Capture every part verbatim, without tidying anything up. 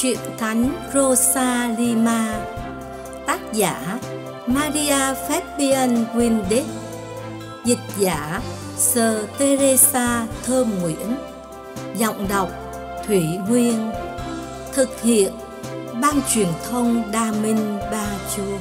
Truyện Thánh Rosalima. Tác giả Maria Fabian Winded. Dịch giả Sơ Teresa Thơm Nguyễn. Giọng đọc Thủy Nguyên. Thực hiện Ban Truyền thông Đa Minh Ba Chuông.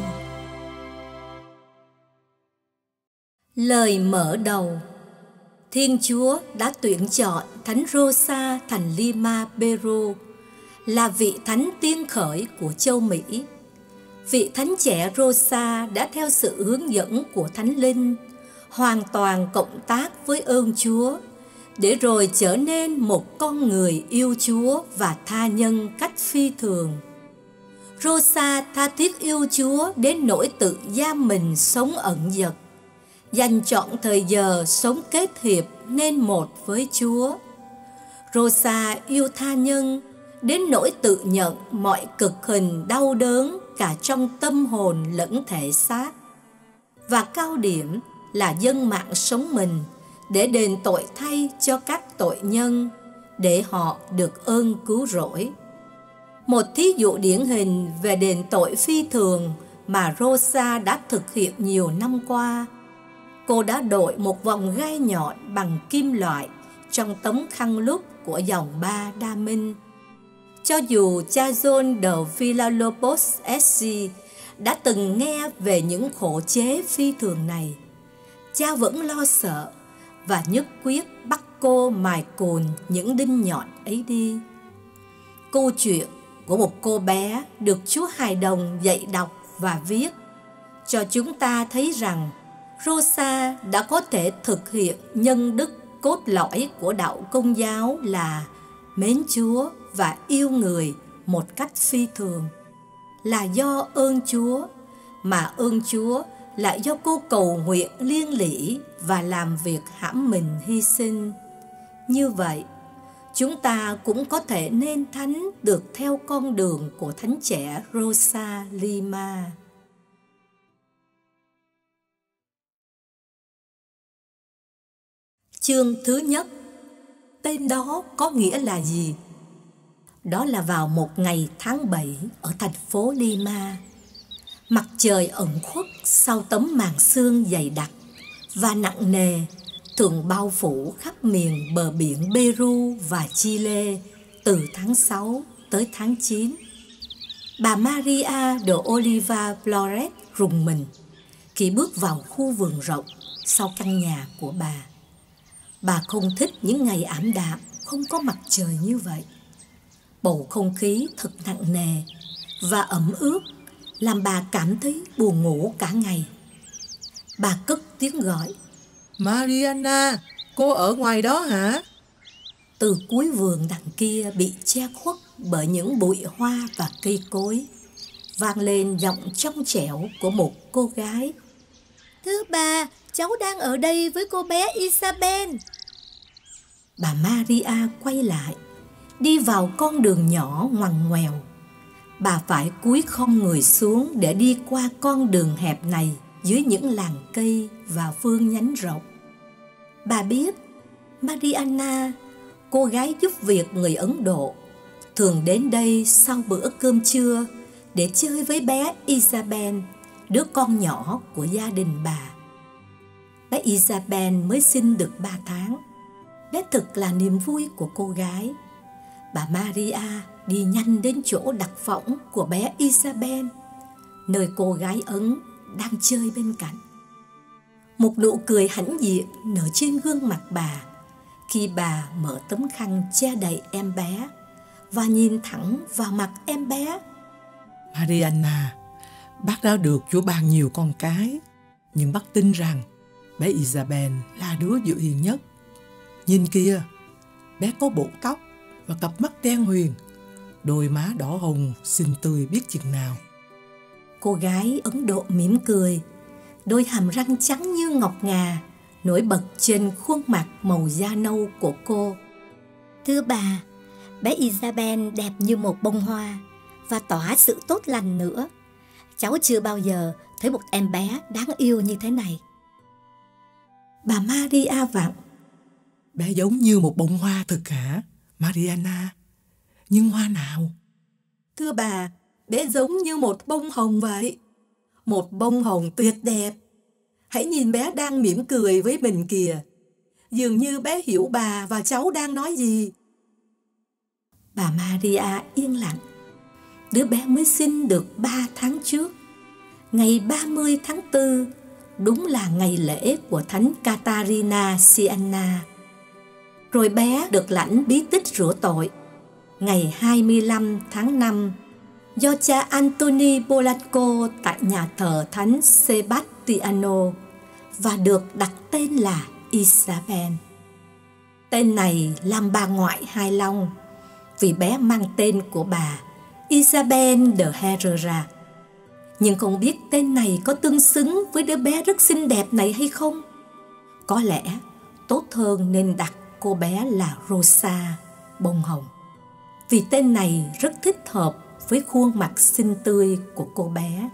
Lời mở đầu. Thiên Chúa đã tuyển chọn Thánh Rosa thành Lima, Peru, là vị thánh tiên khởi của châu Mỹ. Vị thánh trẻ Rosa đã theo sự hướng dẫn của Thánh Linh, hoàn toàn cộng tác với ơn Chúa, để rồi trở nên một con người yêu Chúa và tha nhân cách phi thường. Rosa tha thiết yêu Chúa đến nỗi tự giam mình sống ẩn dật, dành trọn thời giờ sống kết hiệp nên một với Chúa. Rosa yêu tha nhân đến nỗi tự nhận mọi cực hình đau đớn cả trong tâm hồn lẫn thể xác, và cao điểm là dâng mạng sống mình để đền tội thay cho các tội nhân, để họ được ơn cứu rỗi. Một thí dụ điển hình về đền tội phi thường mà Rosa đã thực hiện nhiều năm qua. Cô đã đội một vòng gai nhọn bằng kim loại trong tấm khăn lút của dòng Ba Đa Minh. Cho dù cha John de Villalobos ét xê đã từng nghe về những khổ chế phi thường này, cha vẫn lo sợ và nhất quyết bắt cô mài cồn những đinh nhọn ấy đi. Câu chuyện của một cô bé được Chúa hài đồng dạy đọc và viết cho chúng ta thấy rằng Rosa đã có thể thực hiện nhân đức cốt lõi của đạo Công giáo là mến Chúa và yêu người một cách phi thường. Là do ơn Chúa, mà ơn Chúa lại do cô cầu nguyện liên lỉ và làm việc hãm mình hy sinh. Như vậy, chúng ta cũng có thể nên thánh được theo con đường của thánh trẻ Rosalima. Chương thứ nhất. Tên đó có nghĩa là gì? Đó là vào một ngày tháng bảy ở thành phố Lima. Mặt trời ẩn khuất sau tấm màn sương dày đặc và nặng nề thường bao phủ khắp miền bờ biển Peru và Chile từ tháng sáu tới tháng chín. Bà Maria de Oliva Flores rùng mình khi bước vào khu vườn rộng sau căn nhà của bà. Bà không thích những ngày ảm đạm không có mặt trời như vậy. Bầu không khí thật nặng nề và ẩm ướt làm bà cảm thấy buồn ngủ cả ngày. Bà cất tiếng gọi: Mariana, cô ở ngoài đó hả? Từ cuối vườn đằng kia bị che khuất bởi những bụi hoa và cây cối, vang lên giọng trong trẻo của một cô gái: Thưa bà, cháu đang ở đây với cô bé Isabel. Bà Maria quay lại, đi vào con đường nhỏ ngoằn ngoèo. Bà phải cúi khom người xuống để đi qua con đường hẹp này dưới những làng cây và phương nhánh rộng. Bà biết Mariana, cô gái giúp việc người Ấn Độ, thường đến đây sau bữa cơm trưa để chơi với bé Isabel, đứa con nhỏ của gia đình bà. Bé Isabel mới sinh được ba tháng. Bé thực là niềm vui của cô gái. Bà Maria đi nhanh đến chỗ đặt võng của bé Isabel, nơi cô gái Ấn đang chơi bên cạnh. Một nụ cười hãnh diện nở trên gương mặt bà khi bà mở tấm khăn che đậy em bé và nhìn thẳng vào mặt em bé. Mariana, bác đã được Chúa ban nhiều con cái, nhưng bác tin rằng bé Isabel là đứa dịu hiền nhất. Nhìn kìa, bé có bộ tóc và cặp mắt đen huyền, đôi má đỏ hồng xinh tươi biết chừng nào. Cô gái Ấn Độ mỉm cười, đôi hàm răng trắng như ngọc ngà nổi bật trên khuôn mặt màu da nâu của cô. Thưa bà, bé Isabel đẹp như một bông hoa và tỏa sự tốt lành nữa. Cháu chưa bao giờ thấy một em bé đáng yêu như thế này. Bà Maria vặn: Bé giống như một bông hoa thực hả, Mariana? Nhưng hoa nào? Thưa bà, bé giống như một bông hồng vậy. Một bông hồng tuyệt đẹp. Hãy nhìn bé đang mỉm cười với mình kìa. Dường như bé hiểu bà và cháu đang nói gì. Bà Maria yên lặng. Đứa bé mới sinh được ba tháng trước. Ngày ba mươi tháng tư, đúng là ngày lễ của Thánh Catarina Siena. Rồi bé được lãnh bí tích rửa tội ngày hai mươi lăm tháng năm do cha Antoni Polanco tại nhà thờ Thánh Sebastiano và được đặt tên là Isabel. Tên này làm bà ngoại hài lòng vì bé mang tên của bà Isabel de Herrera. Nhưng không biết tên này có tương xứng với đứa bé rất xinh đẹp này hay không? Có lẽ tốt hơn nên đặt cô bé là Rosa, bông hồng, vì tên này rất thích hợp với khuôn mặt xinh tươi của cô bé.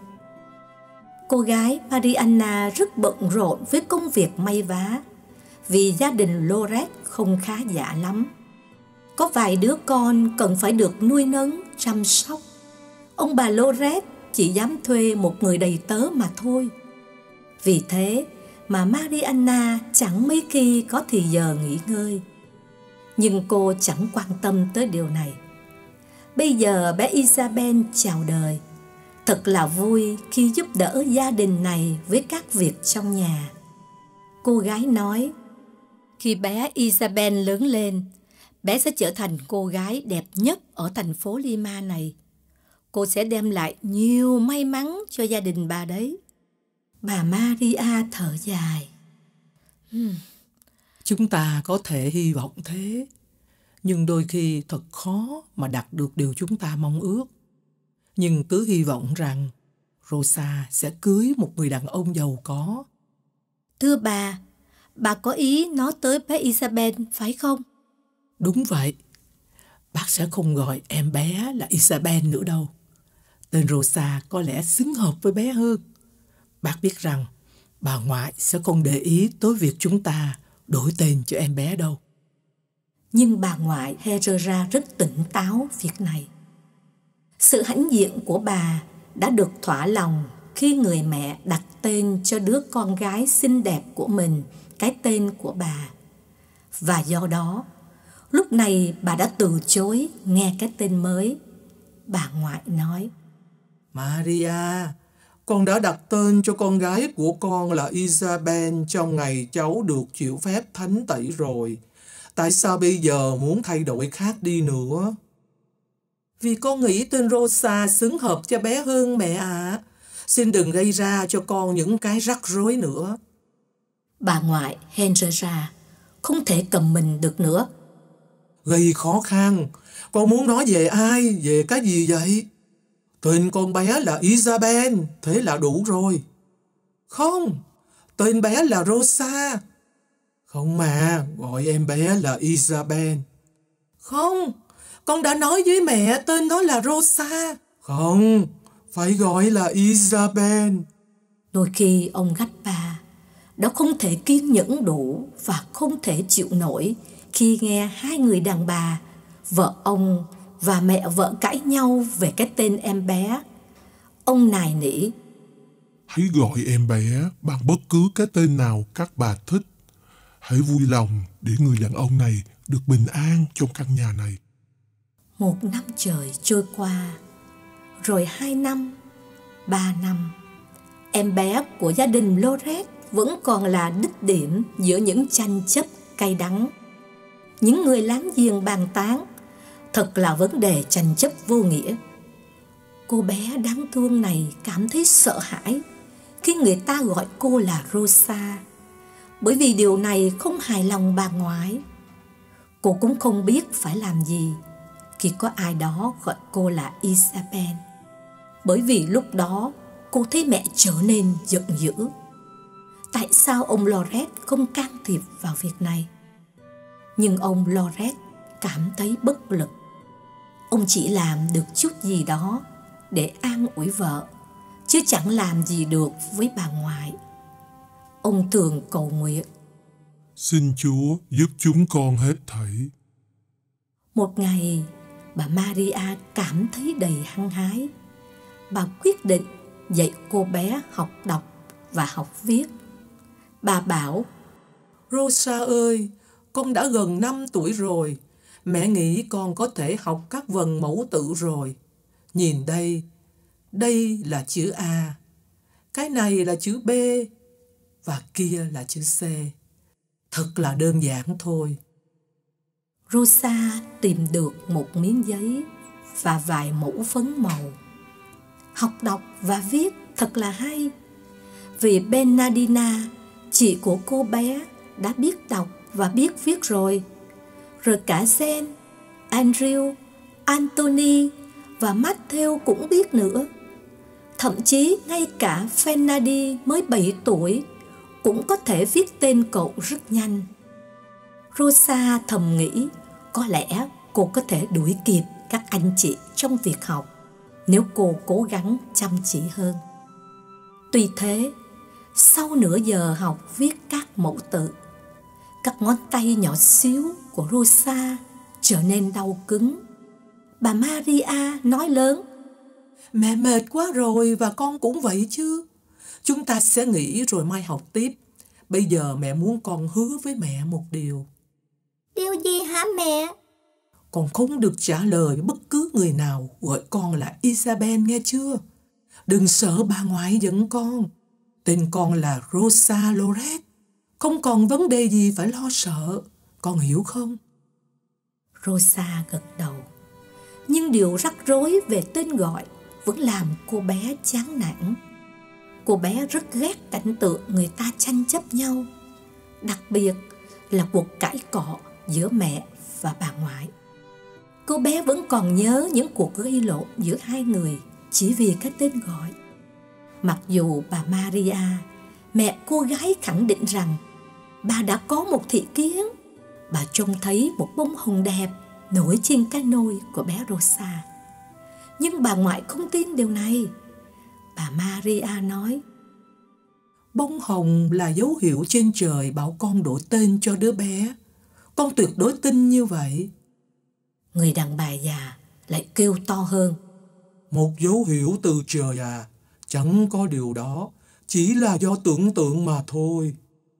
Cô gái Marianna rất bận rộn với công việc may vá, vì gia đình Loret không khá giả lắm. Có vài đứa con cần phải được nuôi nấng, chăm sóc. Ông bà Loret chỉ dám thuê một người đầy tớ mà thôi. Vì thế mà Marianna chẳng mấy khi có thì giờ nghỉ ngơi. Nhưng cô chẳng quan tâm tới điều này. Bây giờ bé Isabel chào đời. Thật là vui khi giúp đỡ gia đình này với các việc trong nhà. Cô gái nói, khi bé Isabel lớn lên, bé sẽ trở thành cô gái đẹp nhất ở thành phố Lima này. Cô sẽ đem lại nhiều may mắn cho gia đình bà đấy. Bà Maria thở dài. Hmm. Chúng ta có thể hy vọng thế, nhưng đôi khi thật khó mà đạt được điều chúng ta mong ước. Nhưng cứ hy vọng rằng Rosa sẽ cưới một người đàn ông giàu có. Thưa bà, bà có ý nói tới bé Isabel phải không? Đúng vậy. Bác sẽ không gọi em bé là Isabel nữa đâu. Tên Rosa có lẽ xứng hợp với bé hơn. Bác biết rằng bà ngoại sẽ không để ý tới việc chúng ta đổi tên cho em bé đâu. Nhưng bà ngoại Herrera rất tỉnh táo việc này. Sự hãnh diện của bà đã được thỏa lòng khi người mẹ đặt tên cho đứa con gái xinh đẹp của mình cái tên của bà. Và do đó, lúc này bà đã từ chối nghe cái tên mới. Bà ngoại nói, Maria, con đã đặt tên cho con gái của con là Isabel trong ngày cháu được chịu phép thánh tẩy rồi. Tại sao bây giờ muốn thay đổi khác đi nữa? Vì con nghĩ tên Rosa xứng hợp cho bé hơn mẹ ạ. À. Xin đừng gây ra cho con những cái rắc rối nữa. Bà ngoại Herrera không thể cầm mình được nữa. Gây khó khăn. Con muốn nói về ai? Về cái gì vậy? Tên con bé là Isabel, thế là đủ rồi. Không, tên bé là Rosa. Không mà, gọi em bé là Isabel. Không, con đã nói với mẹ tên nó là Rosa. Không, phải gọi là Isabel. Đôi khi ông gắt bà đã không thể kiên nhẫn đủ và không thể chịu nổi khi nghe hai người đàn bà, vợ ông và mẹ vợ cãi nhau về cái tên em bé. Ông nài nỉ, hãy gọi em bé bằng bất cứ cái tên nào các bà thích. Hãy vui lòng để người đàn ông này được bình an trong căn nhà này. Một năm trời trôi qua, rồi hai năm, ba năm. Em bé của gia đình Loret vẫn còn là đích điểm giữa những tranh chấp cay đắng. Những người láng giềng bàn tán, thật là vấn đề tranh chấp vô nghĩa. Cô bé đáng thương này cảm thấy sợ hãi khi người ta gọi cô là Rosa, bởi vì điều này không hài lòng bà ngoại. Cô cũng không biết phải làm gì khi có ai đó gọi cô là Isabel, bởi vì lúc đó cô thấy mẹ trở nên giận dữ. Tại sao ông Loret không can thiệp vào việc này? Nhưng ông Loret cảm thấy bất lực. Ông chỉ làm được chút gì đó để an ủi vợ, chứ chẳng làm gì được với bà ngoại. Ông thường cầu nguyện, xin Chúa giúp chúng con hết thảy. Một ngày, bà Maria cảm thấy đầy hăng hái. Bà quyết định dạy cô bé học đọc và học viết. Bà bảo: Rosa ơi, con đã gần năm tuổi rồi. Mẹ nghĩ con có thể học các vần mẫu tự rồi. Nhìn đây, đây là chữ A, cái này là chữ B, và kia là chữ C. Thật là đơn giản thôi. Rosa tìm được một miếng giấy và vài mẫu phấn màu. Học đọc và viết thật là hay. Vì Bernardina, chị của cô bé, đã biết đọc và biết viết rồi. Rồi cả Jen, Andrew, Anthony và Matthew cũng biết nữa. Thậm chí ngay cả Fernandi mới bảy tuổi cũng có thể viết tên cậu rất nhanh. Rosa thầm nghĩ có lẽ cô có thể đuổi kịp các anh chị trong việc học nếu cô cố gắng chăm chỉ hơn. Tuy thế, sau nửa giờ học viết các mẫu tự, các ngón tay nhỏ xíu của Rosa trở nên đau cứng. Bà Maria nói lớn: Mẹ mệt quá rồi và con cũng vậy chứ. Chúng ta sẽ nghỉ rồi mai học tiếp. Bây giờ mẹ muốn con hứa với mẹ một điều. Điều gì hả mẹ? Con không được trả lời bất cứ người nào gọi con là Isabel nghe chưa? Đừng sợ bà ngoại giận con. Tên con là Rosa Loret. Không còn vấn đề gì phải lo sợ. Con hiểu không? Rosa gật đầu. Nhưng điều rắc rối về tên gọi vẫn làm cô bé chán nản. Cô bé rất ghét cảnh tượng người ta tranh chấp nhau, đặc biệt là cuộc cãi cọ giữa mẹ và bà ngoại. Cô bé vẫn còn nhớ những cuộc gây lộn giữa hai người chỉ vì cái tên gọi. Mặc dù bà Maria, mẹ cô gái, khẳng định rằng bà đã có một thị kiến. Bà trông thấy một bông hồng đẹp nổi trên cái nôi của bé Rosa. Nhưng bà ngoại không tin điều này. Bà Maria nói: Bông hồng là dấu hiệu trên trời bảo con đổi tên cho đứa bé. Con tuyệt đối tin như vậy. Người đàn bà già lại kêu to hơn: Một dấu hiệu từ trời à? Chẳng có điều đó, chỉ là do tưởng tượng mà thôi.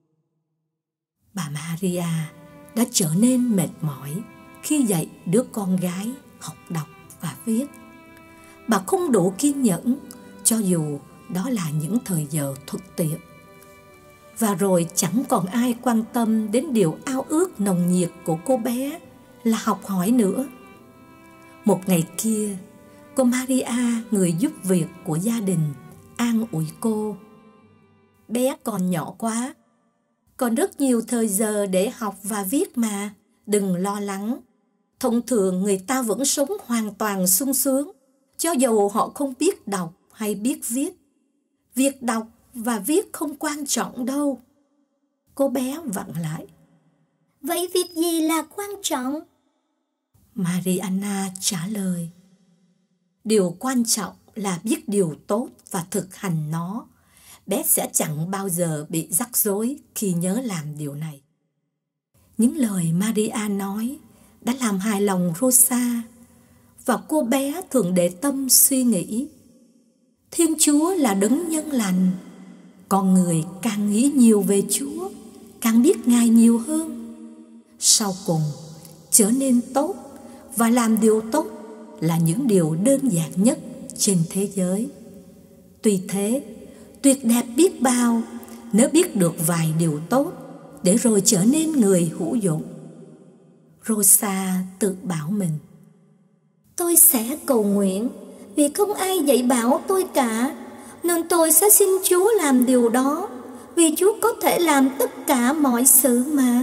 Bà Maria đã trở nên mệt mỏi khi dạy đứa con gái học đọc và viết. Bà không đủ kiên nhẫn cho dù đó là những thời giờ thuận tiện. Và rồi chẳng còn ai quan tâm đến điều ao ước nồng nhiệt của cô bé là học hỏi nữa. Một ngày kia, cô Maria, người giúp việc của gia đình, an ủi cô: Bé còn nhỏ quá, còn rất nhiều thời giờ để học và viết mà, đừng lo lắng. Thông thường người ta vẫn sống hoàn toàn sung sướng, cho dù họ không biết đọc hay biết viết. Việc đọc và viết không quan trọng đâu. Cô bé vặn lại: Vậy việc gì là quan trọng? Mariana trả lời: Điều quan trọng là biết điều tốt và thực hành nó. Bé sẽ chẳng bao giờ bị rắc rối khi nhớ làm điều này. Những lời Maria nói đã làm hài lòng Rosa, và cô bé thường để tâm suy nghĩ. Thiên Chúa là đấng nhân lành. Con người càng nghĩ nhiều về Chúa, càng biết Ngài nhiều hơn. Sau cùng, trở nên tốt và làm điều tốt là những điều đơn giản nhất trên thế giới. Tuy thế, tuyệt đẹp biết bao nếu biết được vài điều tốt để rồi trở nên người hữu dụng. Rosa tự bảo mình: Tôi sẽ cầu nguyện vì không ai dạy bảo tôi cả, nên tôi sẽ xin Chúa làm điều đó, vì Chúa có thể làm tất cả mọi sự mà.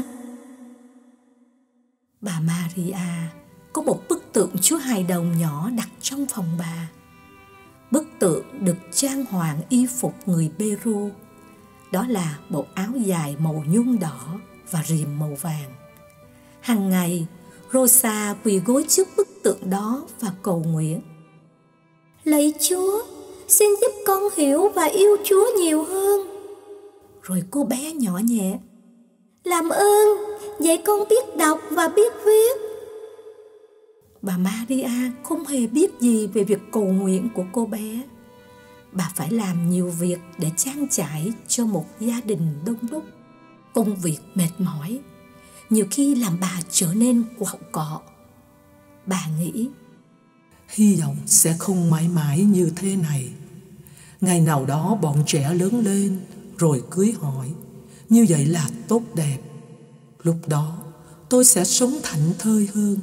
Bà Maria có một bức tượng Chúa Hài Đồng nhỏ đặt trong phòng bà. Bức tượng được trang hoàng y phục người Peru. Đó là bộ áo dài màu nhung đỏ và rìm màu vàng. Hằng ngày, Rosa quỳ gối trước bức tượng đó và cầu nguyện: Lạy Chúa, xin giúp con hiểu và yêu Chúa nhiều hơn. Rồi cô bé nhỏ nhẹ: Làm ơn, dạy con biết đọc và biết viết. Bà Maria không hề biết gì về việc cầu nguyện của cô bé. Bà phải làm nhiều việc để trang trải cho một gia đình đông đúc. Công việc mệt mỏi, nhiều khi làm bà trở nên quạo cọ. Bà nghĩ, hy vọng sẽ không mãi mãi như thế này. Ngày nào đó bọn trẻ lớn lên rồi cưới hỏi, như vậy là tốt đẹp. Lúc đó tôi sẽ sống thảnh thơi hơn.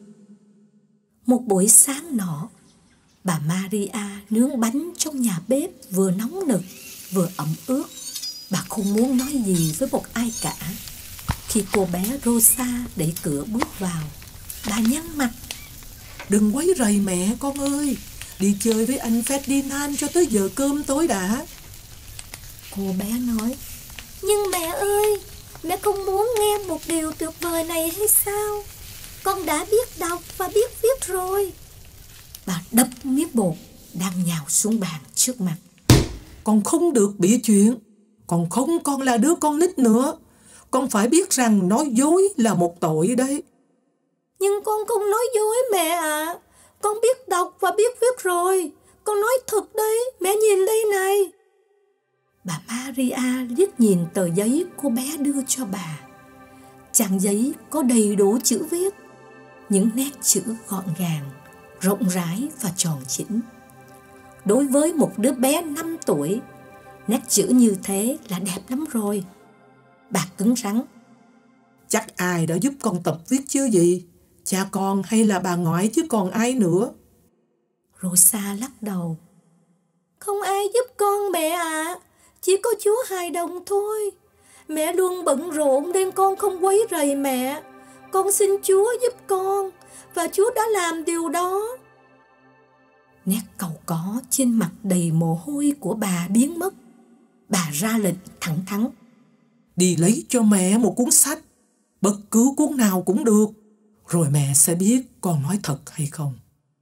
Một buổi sáng nọ, bà Maria nướng bánh trong nhà bếp vừa nóng nực vừa ẩm ướt. Bà không muốn nói gì với một ai cả. Khi cô bé Rosa đẩy cửa bước vào, bà nhăn mặt. Đừng quấy rầy mẹ con ơi, đi chơi với anh Ferdinand cho tới giờ cơm tối đã. Cô bé nói, nhưng mẹ ơi, mẹ không muốn nghe một điều tuyệt vời này hay sao? Con đã biết đọc và biết viết rồi. Bà đập miếng bột đang nhào xuống bàn trước mặt. Con không được bịa chuyện. Con không còn là đứa con nít nữa. Con phải biết rằng nói dối là một tội đấy. Nhưng con không nói dối mẹ ạ. À. Con biết đọc và biết viết rồi. Con nói thật đấy, mẹ nhìn đây này. Bà Maria liếc nhìn tờ giấy cô bé đưa cho bà. Trang giấy có đầy đủ chữ viết, những nét chữ gọn gàng, rộng rãi và tròn chỉnh. Đối với một đứa bé năm tuổi, nét chữ như thế là đẹp lắm rồi. Bà cứng rắn. Chắc ai đã giúp con tập viết chứ gì? Cha con hay là bà ngoại chứ còn ai nữa? Rosa lắc đầu. Không ai giúp con mẹ ạ. À. Chỉ có chú hài đồng thôi. Mẹ luôn bận rộn nên con không quấy rầy mẹ. Con xin Chúa giúp con, và Chúa đã làm điều đó. Nét cau có trên mặt đầy mồ hôi của bà biến mất. Bà ra lệnh thẳng thắn. Đi lấy cho mẹ một cuốn sách, bất cứ cuốn nào cũng được, rồi mẹ sẽ biết con nói thật hay không.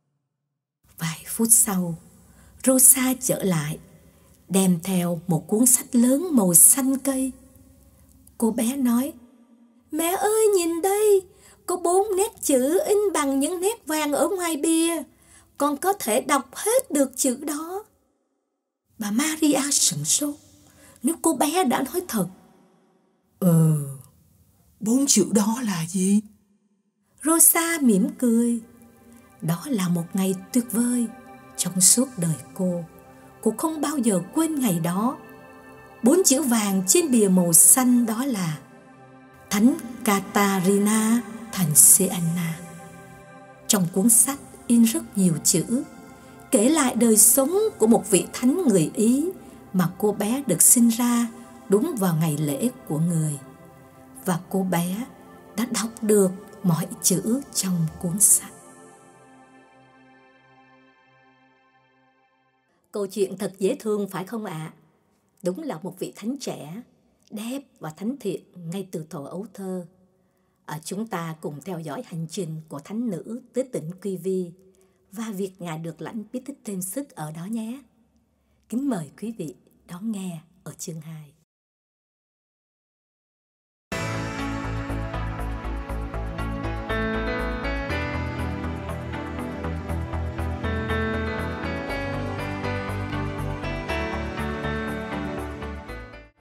Vài phút sau, Rosa trở lại, đem theo một cuốn sách lớn màu xanh cây. Cô bé nói, mẹ ơi nhìn đây, có bốn nét chữ in bằng những nét vàng ở ngoài bìa. Con có thể đọc hết được chữ đó. Bà Maria sửng sốt. Nếu cô bé đã nói thật. Ừ, bốn chữ đó là gì? Rosa mỉm cười. Đó là một ngày tuyệt vời. Trong suốt đời cô, cô không bao giờ quên ngày đó. Bốn chữ vàng trên bìa màu xanh đó là Thánh Catarina thành Siena. Trong cuốn sách in rất nhiều chữ, kể lại đời sống của một vị thánh người Ý mà cô bé được sinh ra đúng vào ngày lễ của người. Và cô bé đã đọc được mọi chữ trong cuốn sách. Câu chuyện thật dễ thương phải không ạ? À? Đúng là một vị thánh trẻ, đẹp và thánh thiện ngay từ thuở ấu thơ. À, chúng ta cùng theo dõi hành trình của thánh nữ tới tỉnh Quy Vi và việc Ngài được lãnh bí tích thêm sức ở đó nhé. Kính mời quý vị đón nghe ở chương hai.